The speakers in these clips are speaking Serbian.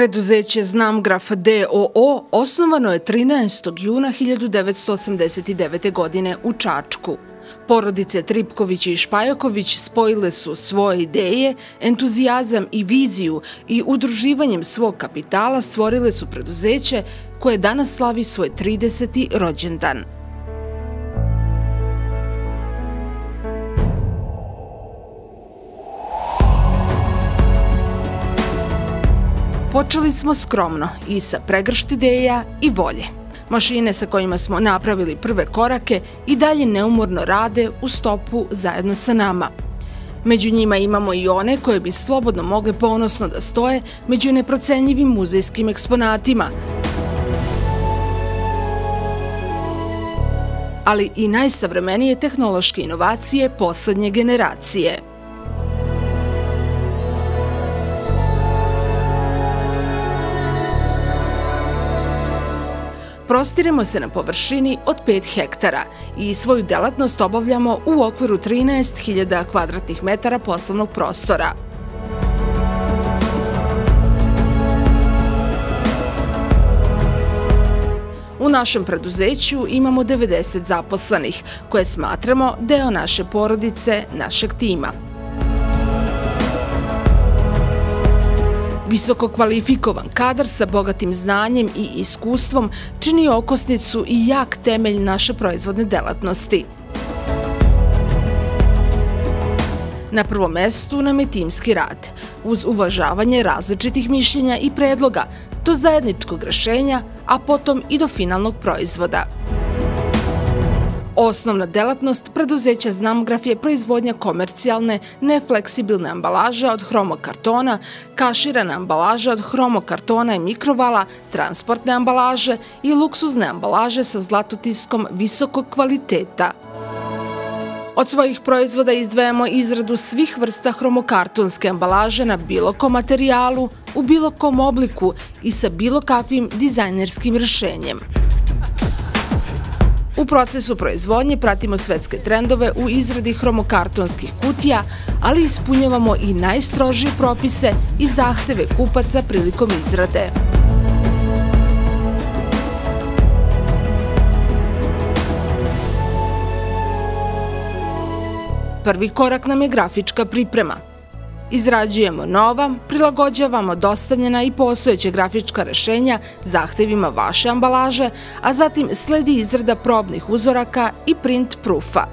Preduzeće Znamgraf d.o.o. osnovano je 13. juna 1989. godine u Čačku. Porodice Tripković i Špajaković spojile su svoje ideje, entuzijazam i viziju i udruživanjem svog kapitala stvorile su preduzeće koje danas slavi svoj 30. rođendan. Počeli smo skromno i sa pregršt ideja i volje. Mašine sa kojima smo napravili prve korake i dalje neumorno rade u stopu zajedno sa nama. Među njima imamo i one koje bi slobodno mogle ponosno da stoje među neprocenjivim muzejskim eksponatima, ali i najsavremenije tehnološke inovacije poslednje generacije. Prostiremo se na površini od 5 hektara i svoju delatnost obavljamo u okviru 13.000 kvadratnih metara poslovnog prostora. U našem preduzeću imamo 90 zaposlenih, koje smatramo deo naše porodice, našeg tima. Visoko kvalifikovan kadar sa bogatim znanjem i iskustvom čini okosnicu i jak temelj naše proizvodne delatnosti. Na prvom mestu nam je timski rad, uz uvažavanje različitih mišljenja i predloga, do zajedničkog rešenja, a potom i do finalnog proizvoda. Osnovna delatnost preduzeća Znamgraf je proizvodnja komercijalne, nefleksibilne ambalaže od hromokartona, kaširana ambalaža od hromokartona i mikrovala, transportne ambalaže i luksuzne ambalaže sa zlatotiskom visokog kvaliteta. Od svojih proizvoda izdvajamo izradu svih vrsta hromokartonske ambalaže na bilo kom materijalu, u bilo kom obliku i sa bilo kakvim dizajnerskim rešenjem. U procesu proizvodnje pratimo svetske trendove u izradi hromokartonskih kutija, ali ispunjavamo i najstrožije propise i zahteve kupaca prilikom izrade. Prvi korak nam je grafička priprema. Izrađujemo nova, prilagođavamo dostavljena i postojeća grafička rešenja zahtevima vaše ambalaže, a zatim sledi izrada probnih uzoraka i print proofa.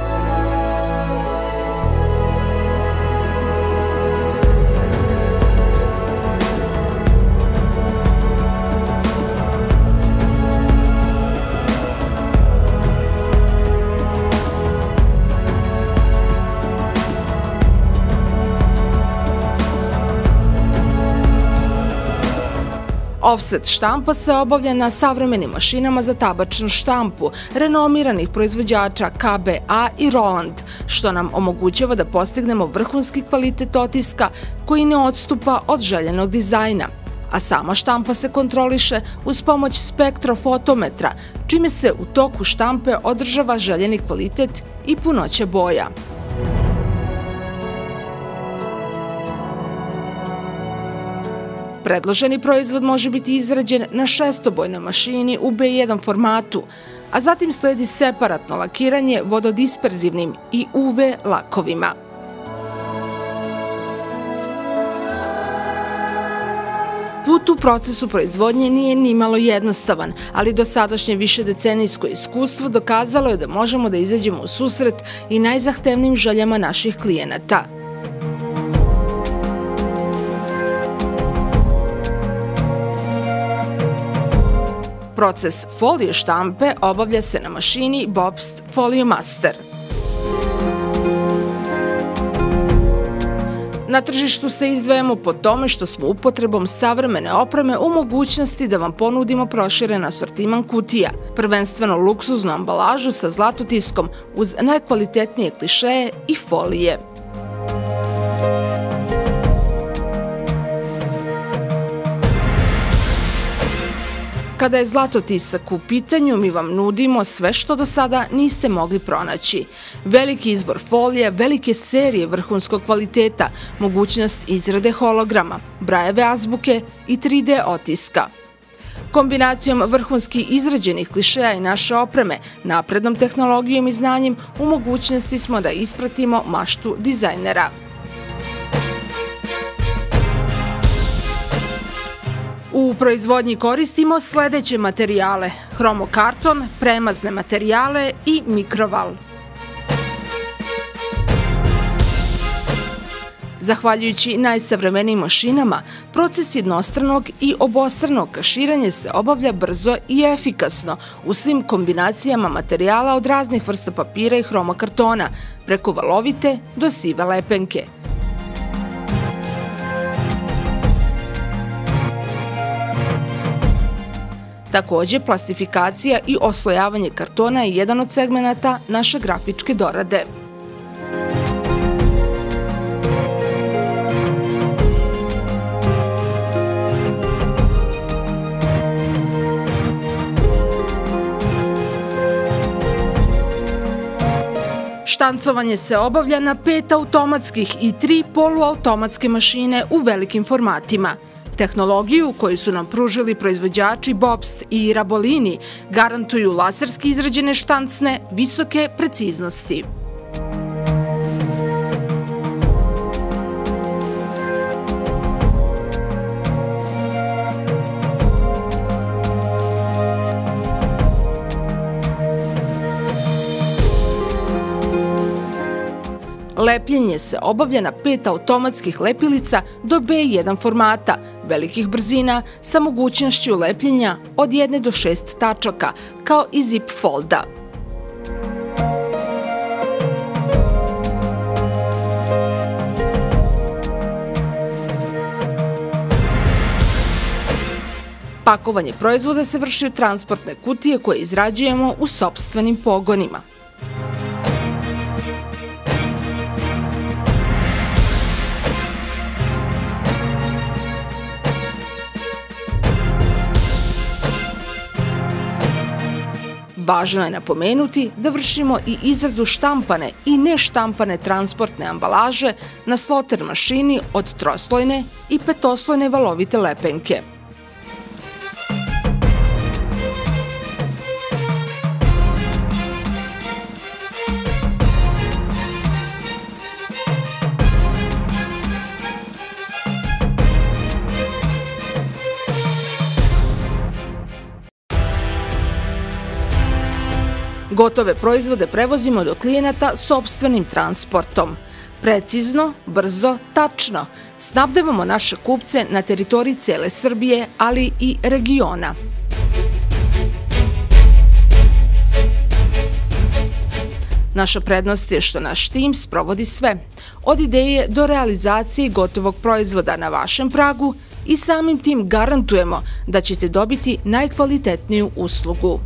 Offset štampa se obavlja na savremenim mašinama za tabačnu štampu, renomiranih proizvođača KBA i Roland, što nam omogućava da postignemo vrhunski kvalitet otiska koji ne odstupa od željenog dizajna, a sama štampa se kontroliše uz pomoć spektrofotometra, čime se u toku štampe održava željeni kvalitet i punoća boja. Predloženi proizvod može biti izrađen na šestobojnoj mašini u B1 formatu, a zatim sledi separatno lakiranje vododisperzivnim i UV lakovima. Put u procesu proizvodnje nije nimalo jednostavan, ali dosadašnje višedecenijsko iskustvo dokazalo je da možemo da izađemo u susret i najzahtevnijim željama naših klijenata. Proces folije štampe obavlja se na mašini Bobst Foliomaster. Na tržištu se izdvajamo po tome što smo upotrebom savremene opreme u mogućnosti da vam ponudimo proširen asortiman kutija, prvenstveno luksuznu ambalažu sa zlatotiskom uz najkvalitetnije klišeje i folije. Kada je zlatotisak u pitanju, mi vam nudimo sve što do sada niste mogli pronaći. Veliki izbor folija, velike serije vrhunskog kvaliteta, mogućnost izrade holograma, Brajeve azbuke i 3D otiska. Kombinacijom vrhunski izrađenih klišeja i naše opreme, naprednom tehnologijom i znanjem, u mogućnosti smo da ispratimo maštu dizajnera. U proizvodnji koristimo sledeće materijale: hromokarton, premazne materijale i mikroval. Zahvaljujući najsavremenijim mašinama, proces jednostranog i obostranog kaširanja se obavlja brzo i efikasno u svim kombinacijama materijala od raznih vrsta papira i hromokartona, preko valovite do sive lepenke. Takođe, plastifikacija i oslojavanje kartona je jedan od segmenata naše grafičke dorade. Štancovanje se obavlja na 5 automatskih i 3 poluautomatske mašine u velikim formatima. Tehnologiju koju su nam pružili proizvođači Bobst i Rabolini garantuju laserski izrađene štancne visoke preciznosti. Lepljenje se obavlja na 5 automatskih lepilica do B1 formata, velikih brzina sa mogućnošću lepljenja od 1 do 6 tačaka, kao i zip folda. Pakovanje proizvoda se vrši u transportne kutije koje izrađujemo u sopstvenim pogonima. Važno je napomenuti da vršimo i izradu štampane i neštampane transportne ambalaže na sloter mašini od troslojne i petoslojne valovite lepenke. Gotove proizvode prevozimo do klijenata sopstvenim transportom. Precizno, brzo, tačno. Snabdevamo naše kupce na teritoriji cele Srbije, ali i regiona. Naša prednost je što naš tim sprovodi sve, od ideje do realizacije gotovog proizvoda na vašem pragu i samim tim garantujemo da ćete dobiti najkvalitetniju uslugu.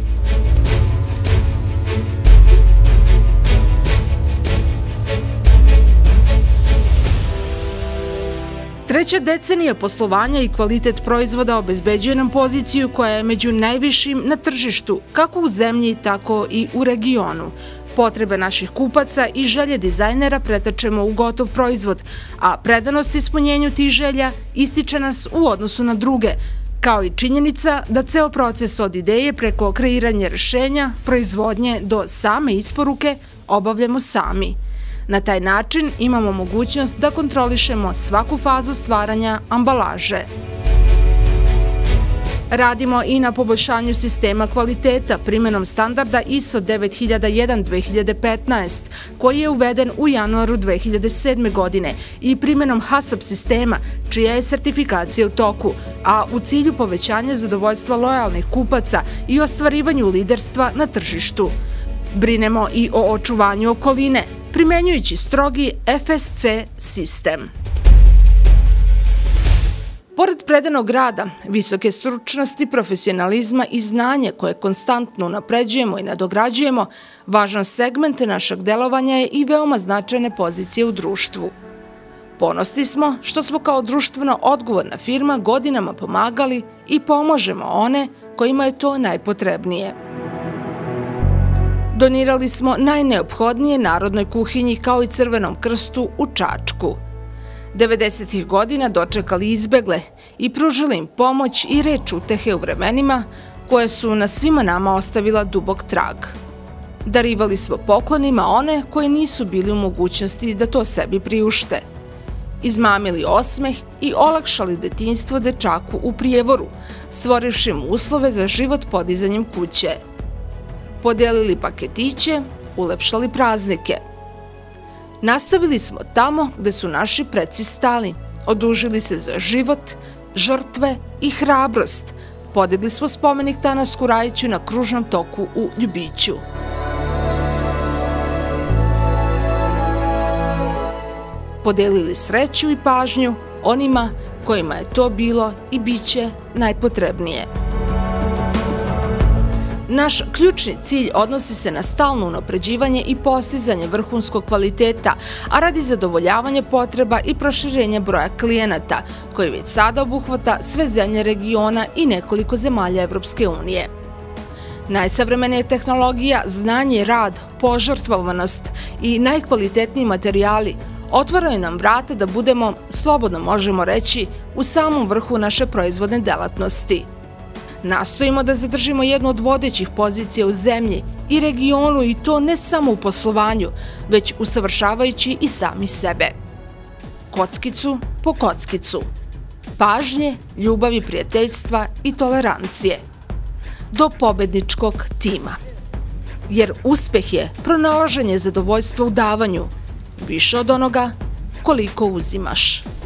Treća decenija poslovanja i kvalitet proizvoda obezbeđuje nam poziciju koja je među najvišim na tržištu, kako u zemlji, tako i u regionu. Potrebe naših kupaca i želje dizajnera pretačemo u gotov proizvod, a predanost ispunjenju tih želja ističe nas u odnosu na druge, kao i činjenica da ceo proces od ideje preko kreiranja rešenja, proizvodnje do same isporuke obavljamo sami. Na taj način imamo mogućnost da kontrolišemo svaku fazu stvaranja ambalaže. Radimo i na poboljšanju sistema kvaliteta primenom standarda ISO 9001-2015, koji je uveden u januaru 2007. godine i primenom HACCP sistema, čija je sertifikacija u toku, a u cilju povećanja zadovoljstva lojalnih kupaca i ostvarivanju liderstva na tržištu. Brinemo i o očuvanju okoline, primenjujući strogi FSC sistem. Pored predanog rada, visoke stručnosti, profesionalizma i znanja koje konstantno unapređujemo i nadograđujemo, važan segment našeg delovanja je i veoma značajne pozicije u društvu. Ponosni smo što smo kao društveno odgovorna firma godinama pomagali i pomažemo one kojima je to najpotrebnije. Donirali smo najneophodnije Narodnoj kuhinji kao i Crvenom krstu u Čačku. 90. godina dočekali izbegle i pružili im pomoć i reč utehe u vremenima koje su na svima nama ostavila dubok trag. Darivali smo poklonima one koji nisu bili u mogućnosti da to sebi priušte. Izmamili osmeh i olakšali detinjstvo dečaku u Prijevoru, stvorivši mu uslove za život podizanjem kuće. Podelili paketiće, ulepšali praznike. Nastavili smo tamo gde su naši preci stali, odužili se za život, žrtve i hrabrost. Podigli smo spomenik Tanasku Rajiću na kružnom toku u Ljubiću. Podelili sreću i pažnju onima kojima je to bilo i biće najpotrebnije. Naš ključni cilj odnosi se na stalno unapređivanje i postizanje vrhunskog kvaliteta, a radi zadovoljavanja potreba i proširenja broja klijenata, koji već sada obuhvata sve zemlje regiona i nekoliko zemalja Evropske unije. Najsavremenija tehnologija, znanje, rad, požrtvovanost i najkvalitetniji materijali otvaraju nam vrata da budemo, slobodno možemo reći, u samom vrhu naše proizvodne delatnosti. Nastojimo da zadržimo jednu od vodećih pozicija u zemlji i regionu i to ne samo u poslovanju, već usavršavajući i sami sebe. Kockicu po kockicu. Pažnje, ljubavi, prijateljstva i tolerancije. Do pobedničkog tima. Jer uspeh je pronalaženje zadovoljstva u davanju, više od onoga koliko uzimaš.